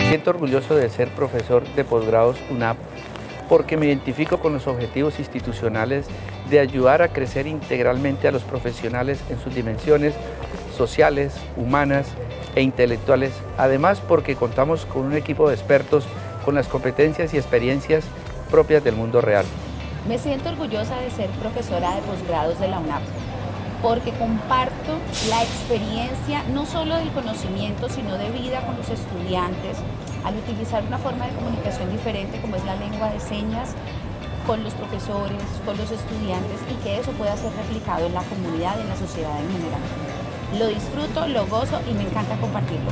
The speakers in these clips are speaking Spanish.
siento orgulloso de ser profesor de posgrados UNAP porque me identifico con los objetivos institucionales de ayudar a crecer integralmente a los profesionales en sus dimensiones sociales, humanas e intelectuales. Además, porque contamos con un equipo de expertos con las competencias y experiencias propias del mundo real. Me siento orgullosa de ser profesora de posgrados de la UNAP, porque comparto la experiencia no solo del conocimiento, sino de vida con los estudiantes, al utilizar una forma de comunicación diferente como es la lengua de señas, con los profesores, con los estudiantes, y que eso pueda ser replicado en la comunidad, en la sociedad en general. Lo disfruto, lo gozo y me encanta compartirlo.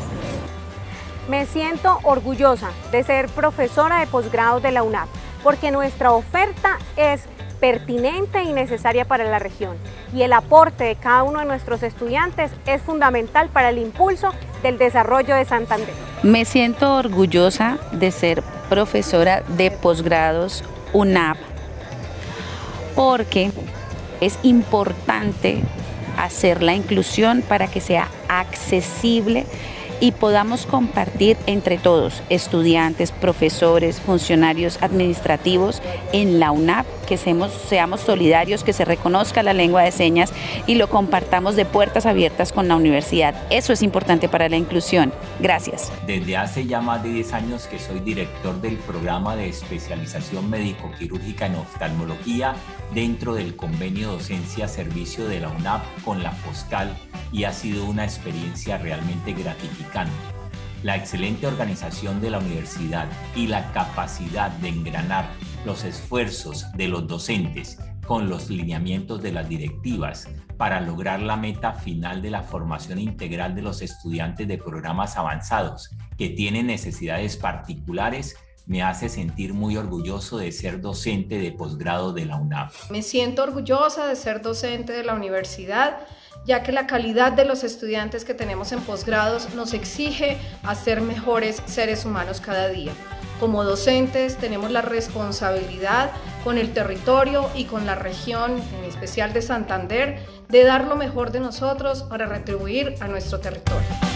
Me siento orgullosa de ser profesora de posgrados de la UNAP, porque nuestra oferta es pertinente y necesaria para la región, y el aporte de cada uno de nuestros estudiantes es fundamental para el impulso del desarrollo de Santander. Me siento orgullosa de ser profesora de posgrados UNAP, porque es importante hacer la inclusión para que sea accesible y podamos compartir entre todos, estudiantes, profesores, funcionarios administrativos en la UNAP, que seamos solidarios, que se reconozca la lengua de señas y lo compartamos de puertas abiertas con la universidad. Eso es importante para la inclusión. Gracias. Desde hace ya más de 10 años que soy director del programa de especialización médico-quirúrgica en oftalmología dentro del convenio docencia-servicio de la UNAP con la Foscal, y ha sido una experiencia realmente gratificante. La excelente organización de la universidad y la capacidad de engranar los esfuerzos de los docentes con los lineamientos de las directivas para lograr la meta final de la formación integral de los estudiantes de programas avanzados que tienen necesidades particulares me hace sentir muy orgulloso de ser docente de posgrado de la UNAP. Me siento orgullosa de ser docente de la universidad, ya que la calidad de los estudiantes que tenemos en posgrados nos exige a ser mejores seres humanos cada día. Como docentes tenemos la responsabilidad con el territorio y con la región, en especial de Santander, de dar lo mejor de nosotros para retribuir a nuestro territorio.